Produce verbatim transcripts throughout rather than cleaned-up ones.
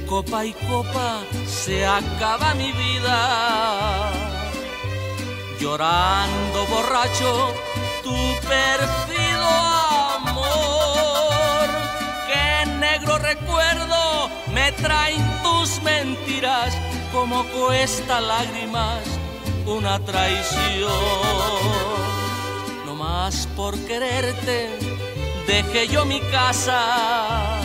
copa y copa se acaba mi vida, llorando borracho tu pérfido amor. Qué negro recuerdo me traen tus mentiras, como cuesta lágrimas una traición. No más por quererte dejé yo mi casa,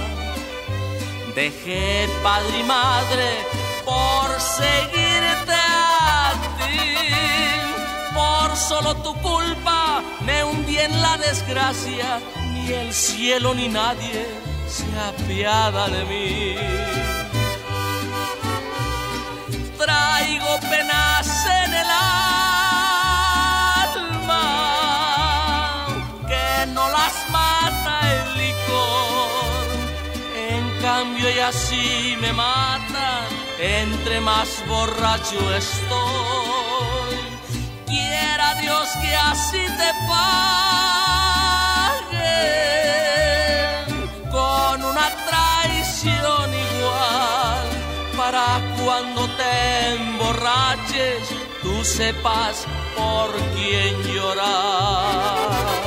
dejé padre y madre por seguirte a ti. Por solo tu culpa me hundí en la desgracia, ni el cielo ni nadie se apiada de mí. Traigo penas en el alma que no las mata el licor. En cambio y así me matan, entre más borracho estoy. Quiera Dios que así te paguen con una traición igual, para cuando te emborraches tú sepas por quién llorar.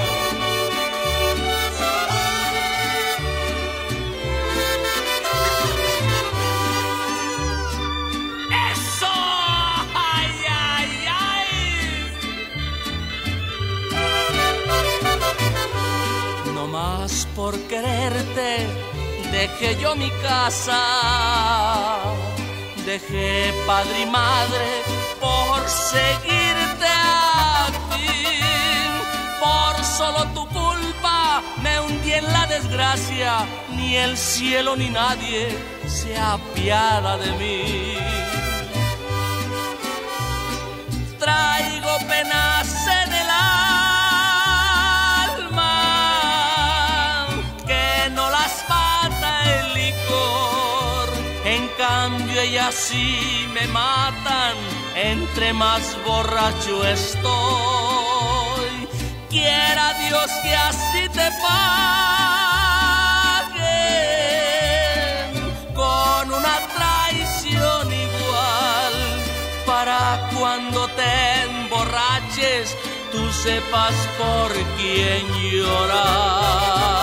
Más por quererte dejé yo mi casa, dejé padre y madre por seguirte a ti. Por solo tu culpa me hundí en la desgracia, ni el cielo ni nadie se apiada de mí. Traigo penas en el alma y así me matan, entre más borracho estoy. Quiera Dios que así te paguen con una traición igual, para cuando te emborraches tú sepas por quién llorar.